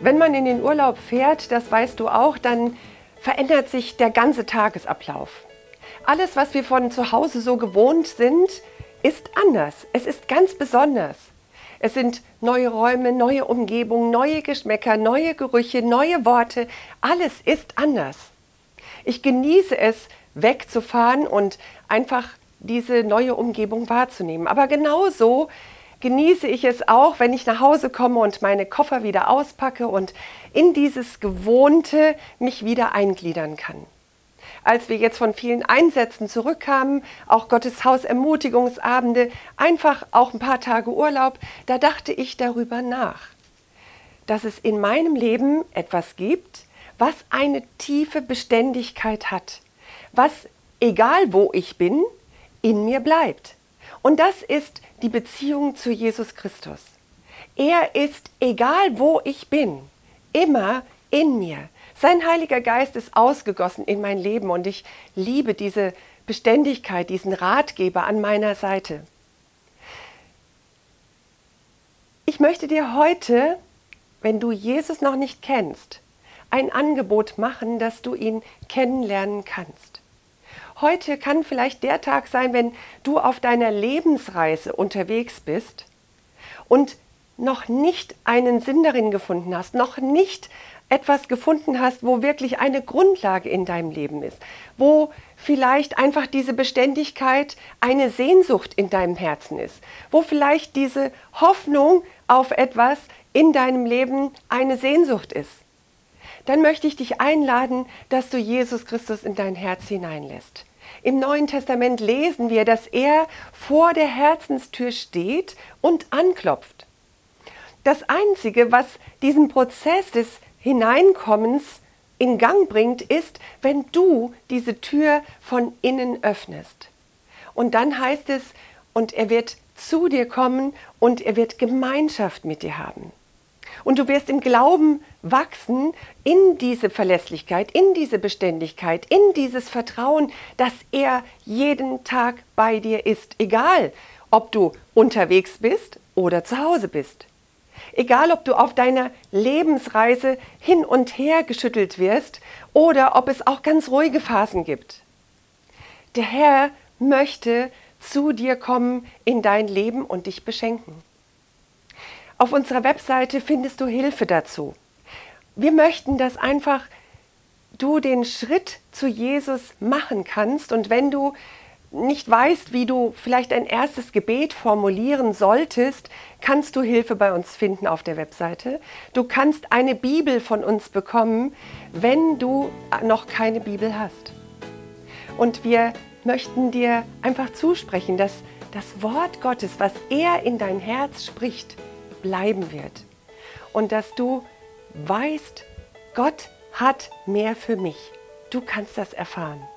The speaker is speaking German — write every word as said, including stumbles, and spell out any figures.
Wenn man in den Urlaub fährt, das weißt du auch, dann verändert sich der ganze Tagesablauf. Alles, was wir von zu Hause so gewohnt sind, ist anders. Es ist ganz besonders. Es sind neue Räume, neue Umgebungen, neue Geschmäcker, neue Gerüche, neue Worte. Alles ist anders. Ich genieße es, wegzufahren und einfach diese neue Umgebung wahrzunehmen. Aber genauso genieße ich es auch, wenn ich nach Hause komme und meine Koffer wieder auspacke und in dieses Gewohnte mich wieder eingliedern kann. Als wir jetzt von vielen Einsätzen zurückkamen, auch Gottes Haus Ermutigungsabende, einfach auch ein paar Tage Urlaub, da dachte ich darüber nach, dass es in meinem Leben etwas gibt, was eine tiefe Beständigkeit hat, was, egal wo ich bin, in mir bleibt. Und das ist die Beziehung zu Jesus Christus. Er ist, egal wo ich bin, immer in mir. Sein Heiliger Geist ist ausgegossen in mein Leben und ich liebe diese Beständigkeit, diesen Ratgeber an meiner Seite. Ich möchte dir heute, wenn du Jesus noch nicht kennst, ein Angebot machen, dass du ihn kennenlernen kannst. Heute kann vielleicht der Tag sein, wenn du auf deiner Lebensreise unterwegs bist und noch nicht einen Sinn darin gefunden hast, noch nicht etwas gefunden hast, wo wirklich eine Grundlage in deinem Leben ist, wo vielleicht einfach diese Beständigkeit eine Sehnsucht in deinem Herzen ist, wo vielleicht diese Hoffnung auf etwas in deinem Leben eine Sehnsucht ist. Dann möchte ich dich einladen, dass du Jesus Christus in dein Herz hineinlässt. Im Neuen Testament lesen wir, dass er vor der Herzenstür steht und anklopft. Das Einzige, was diesen Prozess des Hineinkommens in Gang bringt, ist, wenn du diese Tür von innen öffnest. Und dann heißt es, und er wird zu dir kommen und er wird Gemeinschaft mit dir haben. Und du wirst im Glauben wachsen in diese Verlässlichkeit, in diese Beständigkeit, in dieses Vertrauen, dass er jeden Tag bei dir ist, egal ob du unterwegs bist oder zu Hause bist. Egal, ob du auf deiner Lebensreise hin und her geschüttelt wirst oder ob es auch ganz ruhige Phasen gibt. Der Herr möchte zu dir kommen in dein Leben und dich beschenken. Auf unserer Webseite findest du Hilfe dazu. Wir möchten, dass einfach du den Schritt zu Jesus machen kannst und wenn du nicht weißt, wie du vielleicht ein erstes Gebet formulieren solltest, kannst du Hilfe bei uns finden auf der Webseite. Du kannst eine Bibel von uns bekommen, wenn du noch keine Bibel hast. Und wir möchten dir einfach zusprechen, dass das Wort Gottes, was er in dein Herz spricht, bleiben wird. Und dass du weißt, Gott hat mehr für mich. Du kannst das erfahren.